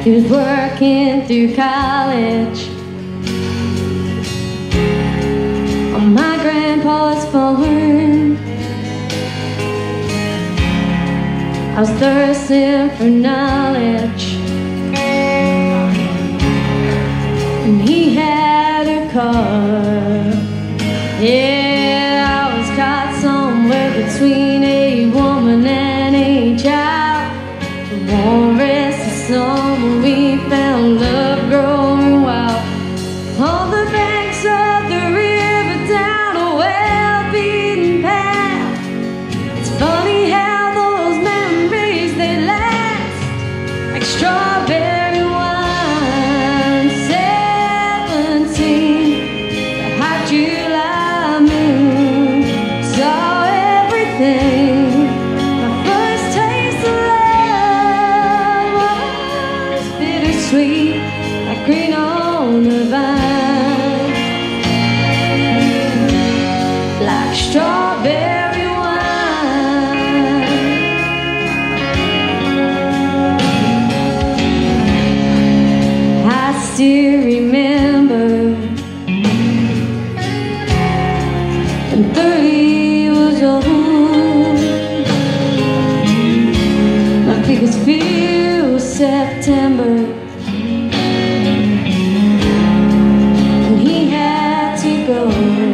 He was working through college on my grandpa's farm. I was thirsting for knowledge, and he had a car. Yeah, I was caught somewhere between a woman and a child. The warm rest of summer, we found love growing wild on the banks of the river, down a well-beaten path. It's funny how those memories, they last like strawberry wine. 17, the hot July moon saw everything. My first taste of love was bittersweet, like green on the vine, like strawberry wine. I still remember when 30 was old. My biggest fear was September, and he had to go.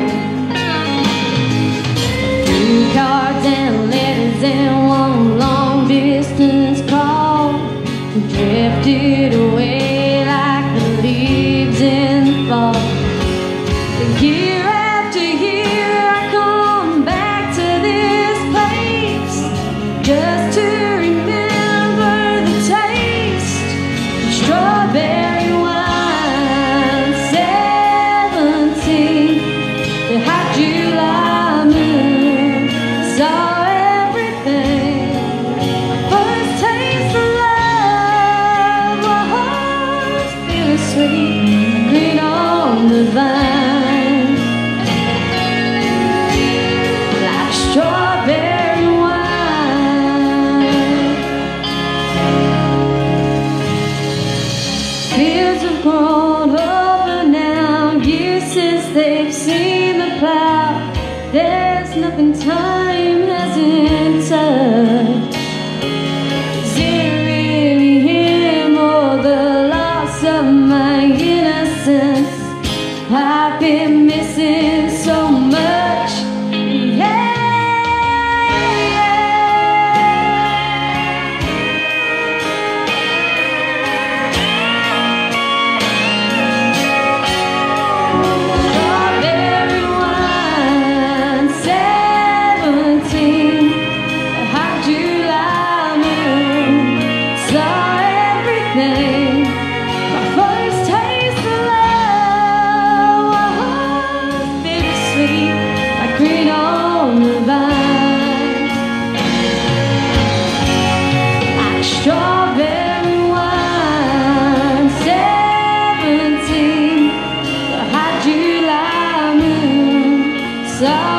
Few cards and letters and one long distance call, he drifted away like the leaves in the fall. Year after year I come back to this place just to remember the taste of strawberry wine. 17, the hot July moon saw everything. First taste of love was bittersweet, green on the vine, like strawberry wine. Fields have grown over now, years since they've seen the plow. There's nothing time hasn't touched. Is it really him or the loss of my innocence? I've been missing so much. Yeah. Strawberry wine, 17, a hot July moon saw everything. My first taste of love was bittersweet, like green on the vine, like strawberry wine. 17, the hot July moon saw